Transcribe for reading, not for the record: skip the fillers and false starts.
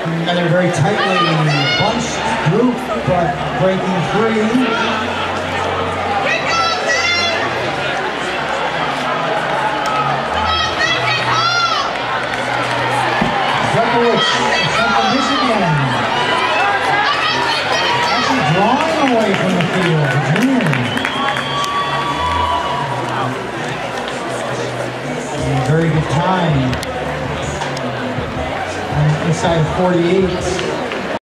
And they're very tightly bunched group, but breaking free. Central Michigan actually drawing away from the field. Junior. Very good time. Inside 48.